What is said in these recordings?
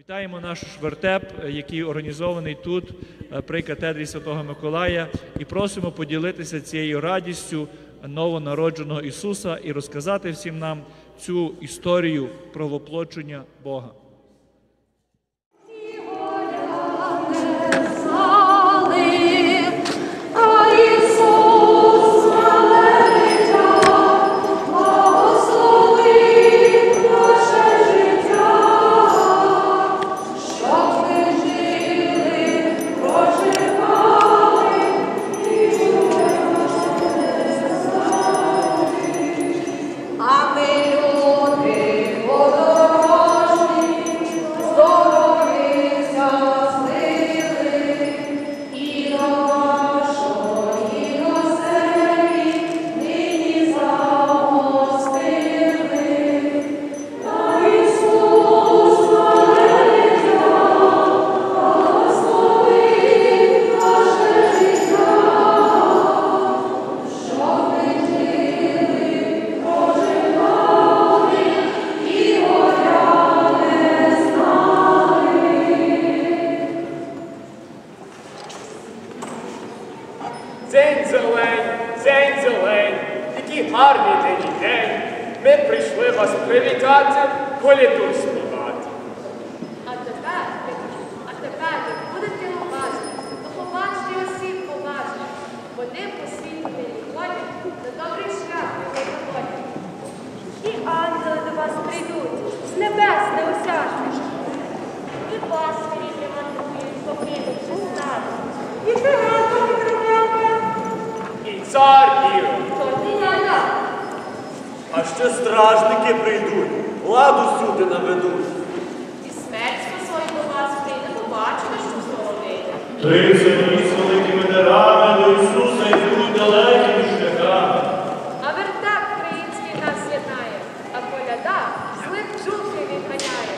Вітаємо наш вертеп, який організований тут, при катедрі Святого Миколая, і просимо поділитися цією радістю новонародженого Ісуса і розказати всім нам цю історію про воплочення Бога. Дзень зелень, який гарний день і день. Ми прийшли вас привітати, коляду співати. А тепер ви будете уважні, то побачте усіх поважні. Вони по світу не ходять, на добрий шлях не виходять. І ангели до вас прийдуть, з небес неосяжних. І вас рідні мандрують, покинувши стати. І фігурку відрубляти. І цар Ірод. А ще стражники прийдуть, ладу сюди наведуть. І смерть свою до вас прийде, побачите, що здоровить. 30 днів з великими дарами до Ісуса йдуть далекими шляхами. А вертеп український нас єднає, а коляда злих духів відганяє.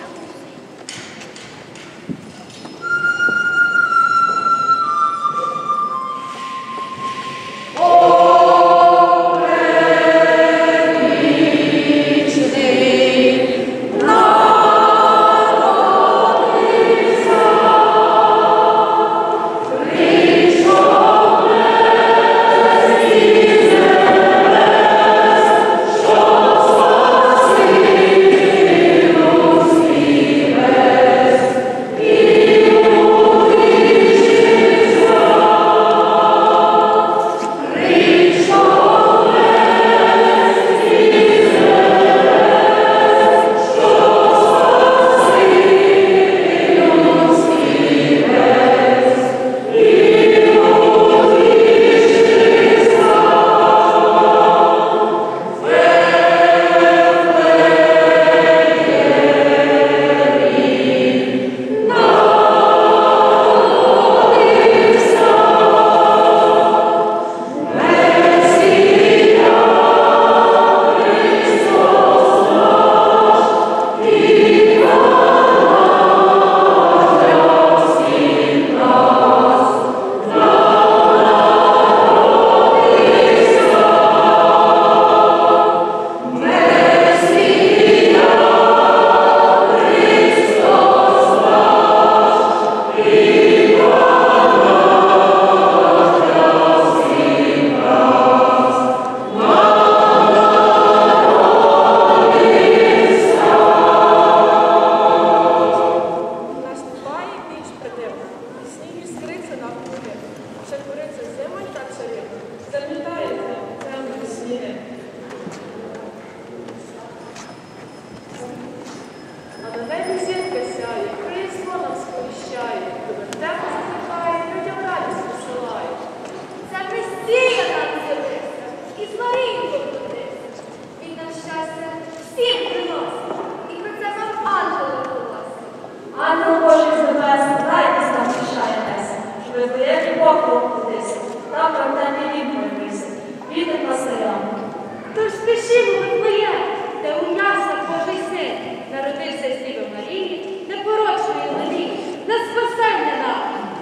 Тож спішимо в Вифлеєм, де у яслах Божий син народився з Діви Марії, непорочної Марії, на спасення нам.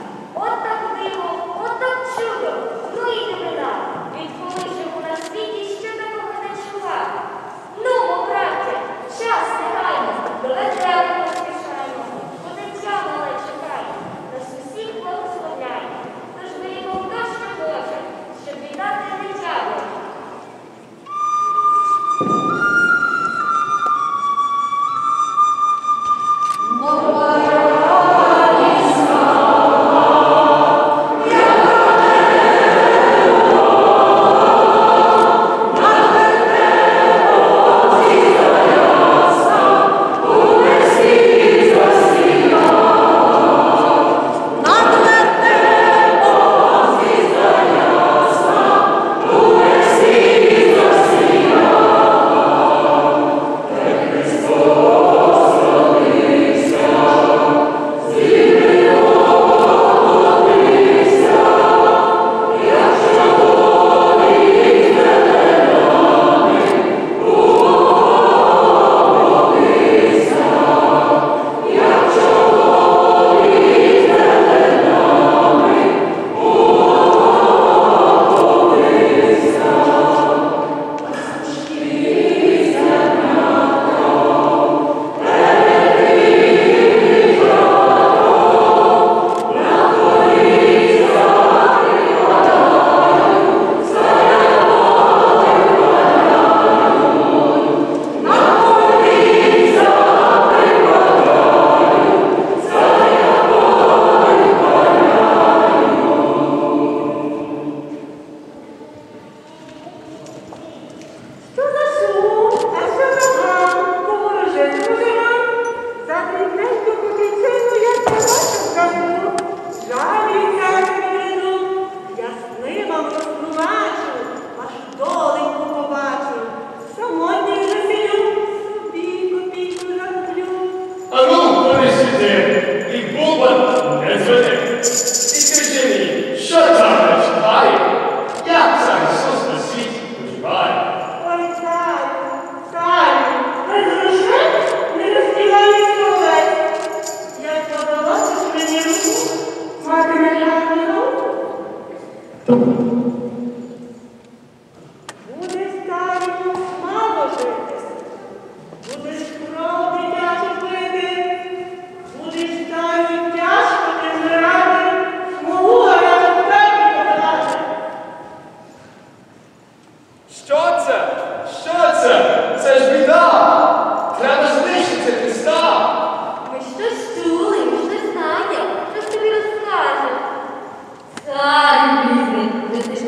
сиди, і бубон не зведи. І скажи мені, що там читає? Як цар Ісус на світі почуває? Ой, царю, без грошей не розпіває столець. Як подалося мені руку, мати не гарну руку. Будеш, царю, мало жити. Будеш кров дитячу пити. Будеш, царю, тяжко ти зради. Могу гаразд пеклі подати. Що це? Що це? Це ж біда! Треба знищити Христа! Ми щось чули, ми щось знаємо. Щось тобі розкаже. Цар різний,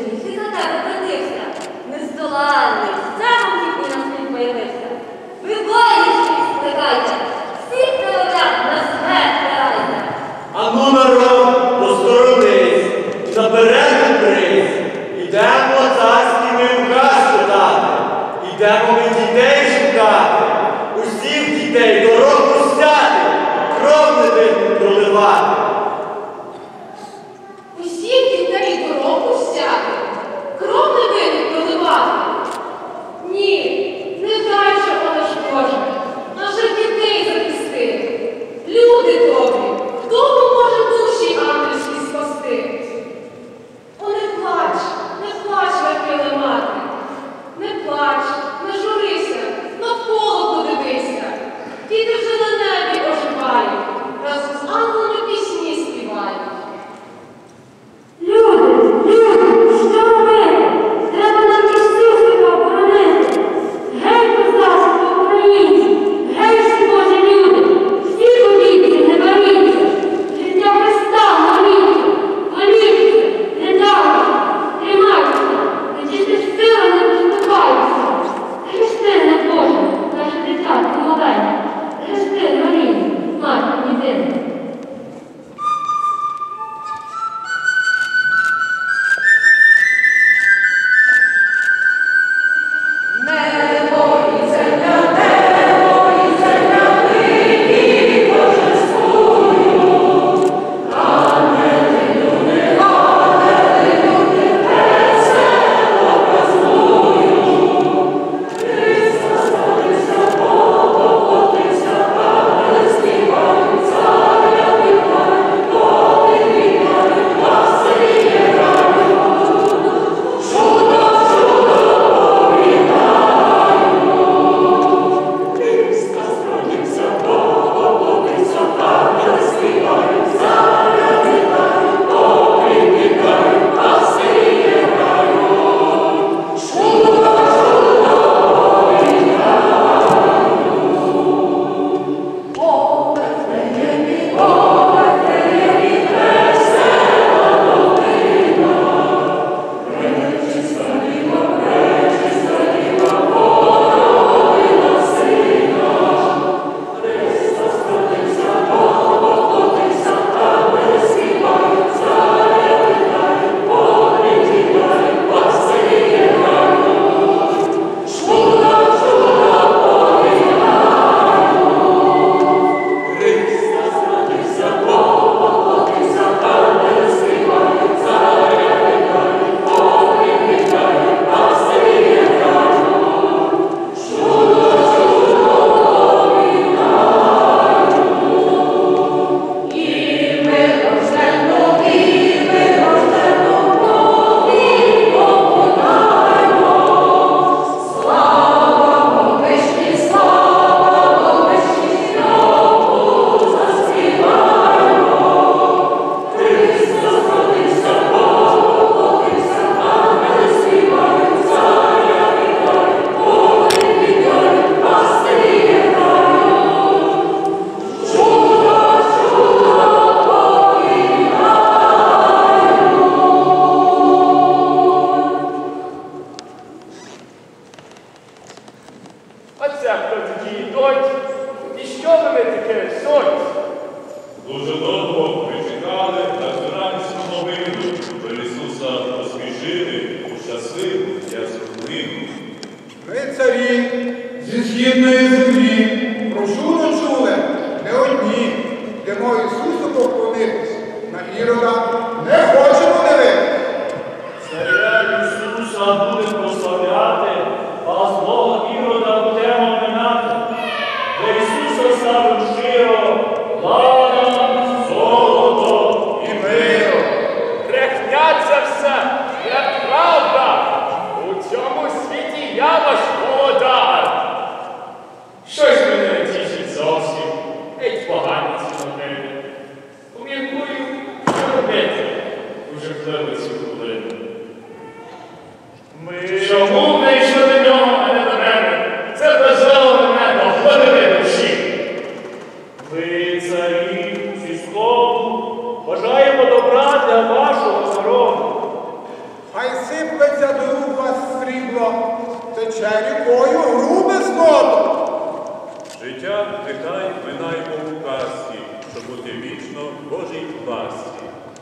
йдемо Ісусу поклонитись. На Ірода не хочемо дивитися. Царя Ісуса будемо прославляти, а злого Ірода будемо минати. Для Ісуса ставимо щиро, ладан, золото і мир. Брехня це все, неправда. У цьому світі я ваш володар. Щось мене не тішить зовсім, геть погані ці новини. Поміркую, що робити у жахливу цю хвилину. Чому ви йшли до нього, а не до мене? Це призвело мене до глибини душі. Ви, царі, зі сходу, бажаємо добра для вашого народу. Хай сиплеться до рук вас срібло, тече рікою грубе злото. Життя нехай минаємо у казці, щоб бути вічно в Божій ласці.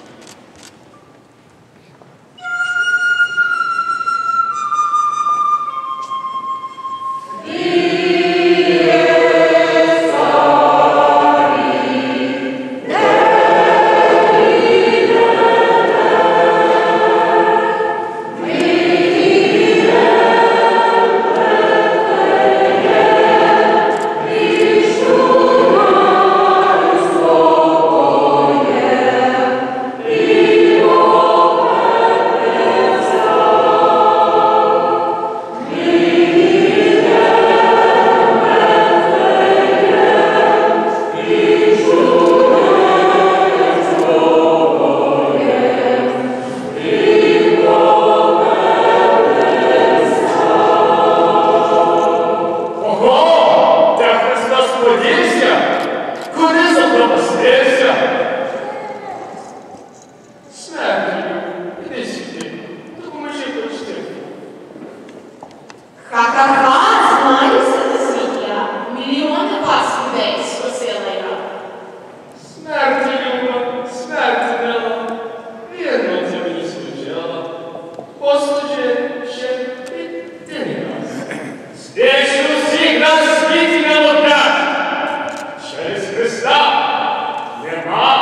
Ха-ха-ха, знаюся на світі я. Мільйони вас людей спасила я. Смерті люба, смерті мила, вірно ти мені служила. Послужи ще і ти не раз. Здесь усіх на світі не одна. Через Христа нема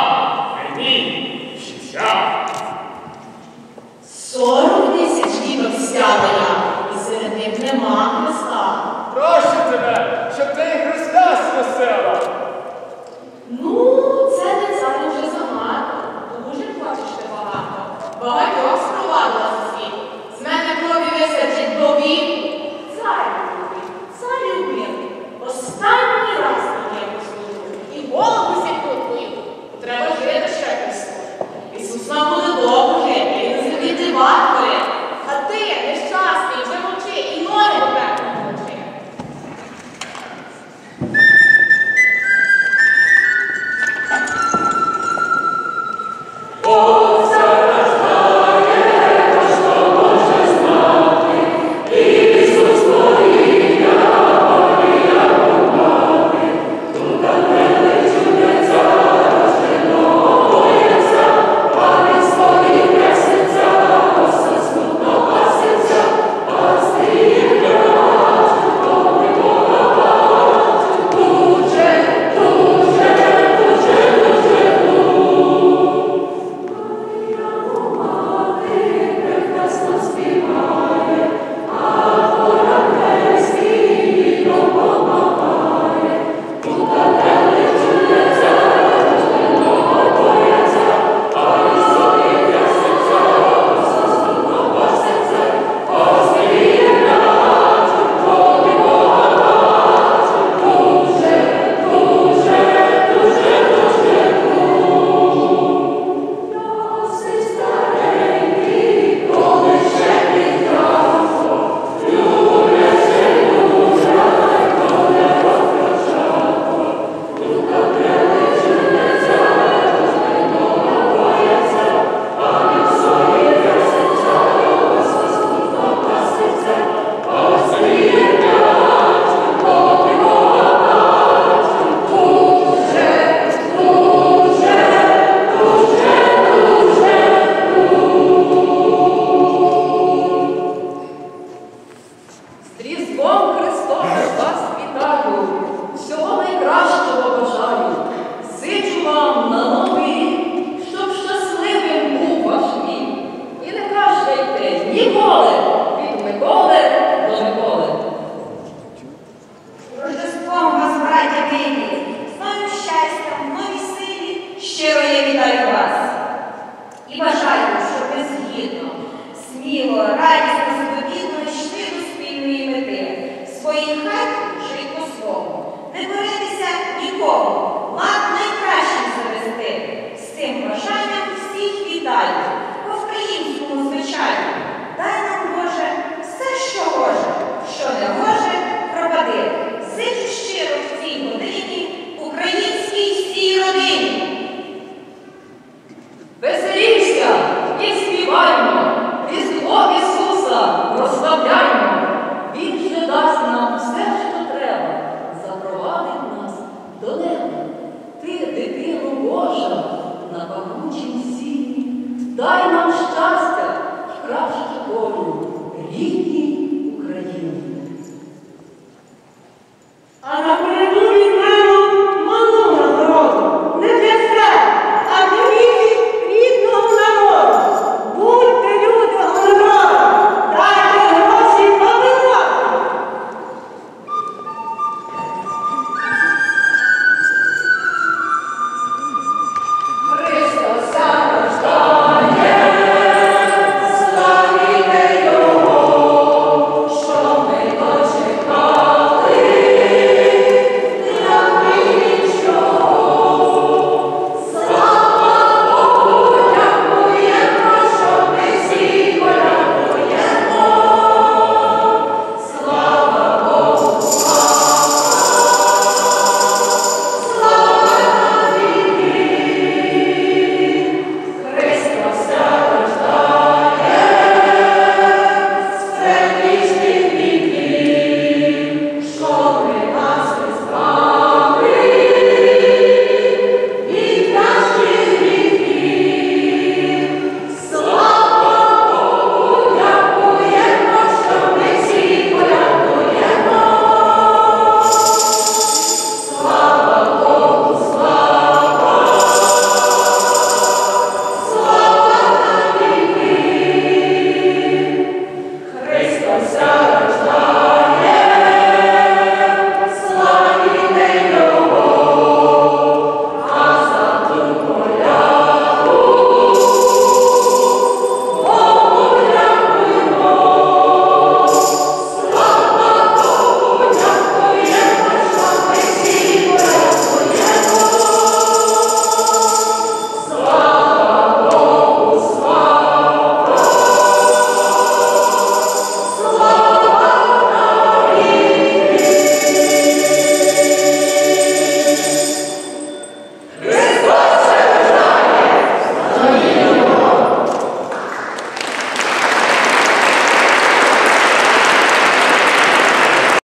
вам на